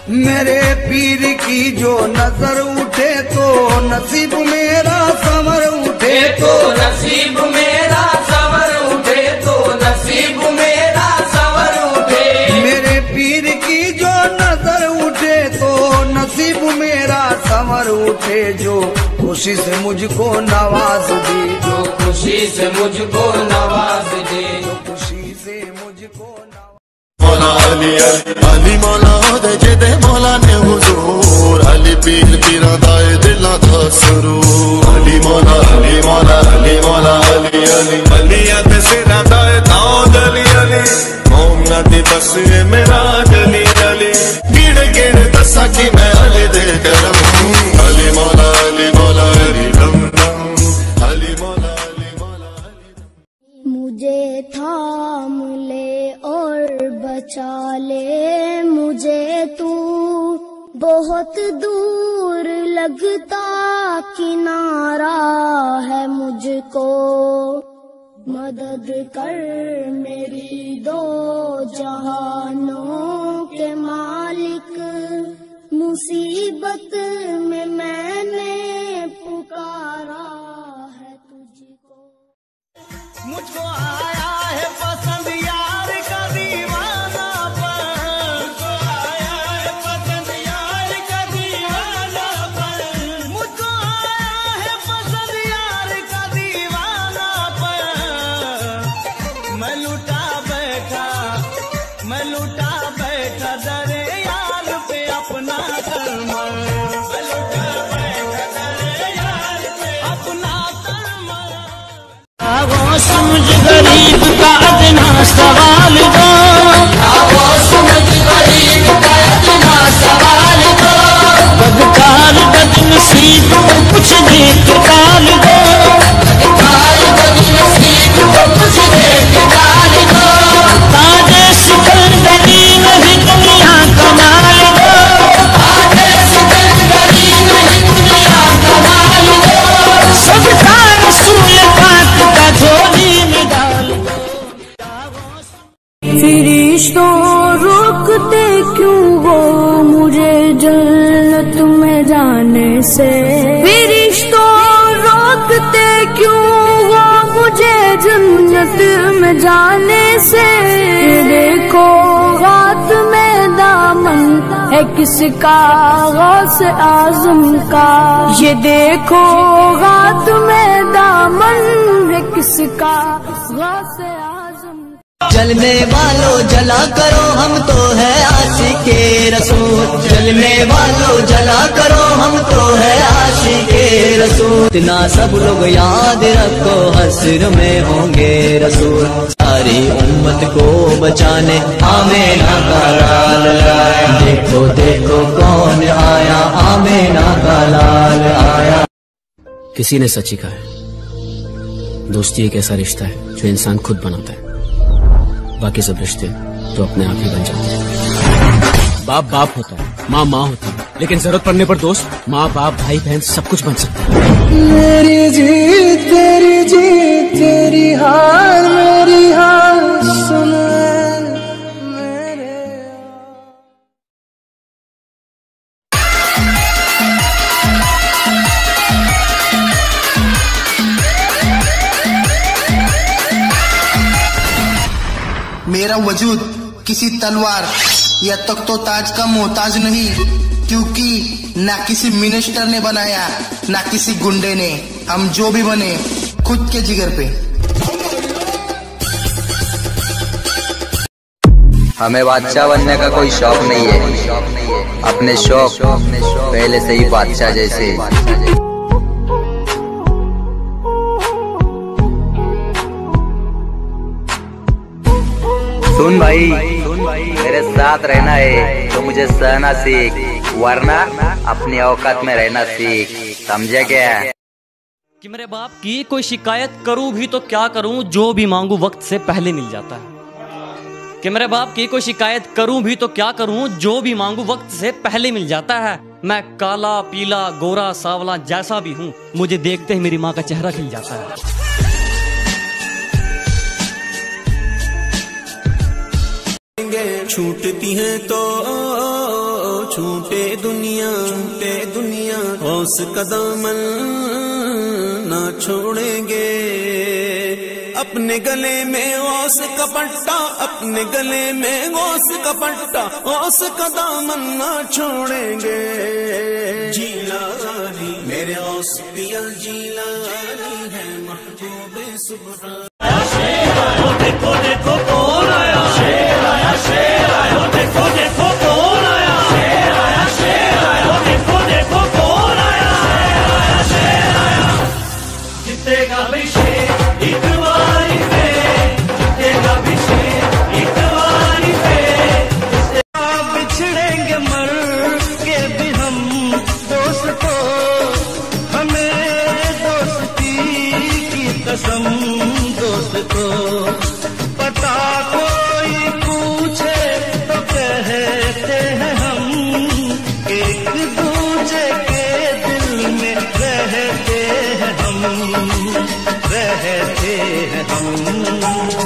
मेरे पीर की जो नजर उठे तो नसीब मेरा संवर उठे, तो नसीब मेरा संवर उठे, तो नसीब मेरा संवर उठे। मेरे पीर की जो नजर उठे तो नसीब मेरा संवर उठे। जो खुशी से मुझको नवाज दे, जो खुशी से मुझको नवाज दे, जो खुशी से मुझको मौला अली अली अली मौला दे जेदे मौला ने हुजूर अली पीर पीरा दाए दिला दा सुरूर। अली मौला अली मौला अली मौला अली अली अलिया ते सिरा दाए दाऊद अली अली मोमना दी बस मेरा अली अली गिड़ गिड़ दसा कि मैं अली दे करम। अली मौला अली मौला अली दम दम अली मौला अली मौला अली। मुझे थाम ले और बचा ले मुझे तू, बहुत दूर लगता किनारा है मुझको। मदद कर मेरी दो जहानों के मालिक, मुसीबत में मैंने पुकारा है तुझको। मुझको आया है पसंद यार का दीवानापन, मुझको आया है पसंद यार का दीवानापन, मुझको आया है पसंद यार का दीवानापन। मैं लुटा बैठा दरे यार पे अपना करमन, मैं लुटा बैठा दरे यार पे अपना करमन। वो समझ गरीब का अदना सवाल दो, वो समझ गरीब का अदना सवाल दो। बदकार बदनसीब को कुछ देख डाल दो, बदकार बदनसीब को कुछ देख डाल दो। ताजे सिकंदरी नहीं दुनिया कमाल दो, ताजे सिकंदरी नहीं दुनिया कमाल दो। सबका रसूल पाक का झोली में डाल दो। फिरिश्तों रोकते क्यों वो मुझे जन्नत में जाने से, फिरिश्तों रोकते क्यों वो मुझे जन्नत में जाने से। देखो हाथ में दामन है किसका गौस आज़म का, ये देखो हाथ में दामन है किसका गौस आज़म। जलने वालों जला करो हम तो है आशिके रसूल, जलने वालों जला करो हम तो है आशिके रसूल। इतना सब लोग याद रखो हश्र में होंगे रसूल, सारी उम्मत को बचाने आमीना का लाल आया। देखो देखो कौन आया, आमीना का लाल आया। किसी ने सच ही कहा है, दोस्ती एक ऐसा रिश्ता है जो इंसान खुद बनाता है, बाकी सब रिश्ते तो अपने आप ही बन जाते हैं। बाप बाप होता है, माँ माँ होती है, लेकिन जरूरत पड़ने पर दोस्त माँ बाप भाई बहन सब कुछ बन सकता है। मेरी जीत तेरी हार मेरी हार सुन मेरे। मेरा वजूद किसी तलवार या तख्तो ताज का मोहताज नहीं, क्योंकि ना किसी मिनिस्टर ने बनाया ना किसी गुंडे ने। हम जो भी बने खुद के जिगर पे। हमें बादशाह बनने का कोई शौक नहीं है, अपने शौक पहले से ही बादशाह जैसे। सुन भाई मेरे साथ रहना है तो मुझे सहना सीख, वरना अपनी औकात में रहना सीख, समझे क्या? कि मेरे बाप की कोई शिकायत करूं भी तो क्या करूं, जो भी मांगू वक्त से पहले मिल जाता है। कि मेरे बाप की कोई शिकायत करूं भी तो क्या करूं, जो भी मांगू वक्त से पहले मिल जाता है। मैं काला पीला गोरा सावला जैसा भी हूं, मुझे देखते ही मेरी माँ का चेहरा खिल जाता है। छूटती हैं तो छूटे दुनिया औस कदामन ना छोड़ेंगे। अपने गले में औस का पट्टा, अपने गले में औस का पट्टा, औस का दामन ना छोड़ेंगे। जीलानी मेरे औस पिया जीलानी है महबूबे सुबहान। देखो देखो कौन आया, शेर आया, शेर आया, देखो देखो कौन आया, शेर आया, शेर आया, देखो देखो कौन आया, शेर आया। जीतेगा भी शेर एक बारी पे, जीतेगा भी शेर एक बारी पे। बिछड़ेंगे मर के भी हम दोस्तों, हमें दोस्ती की कसम दोस्तों। पता कोई पूछे तो कहते हैं हम, एक दूजे के दिल में रहते हैं हम, रहते हैं हम।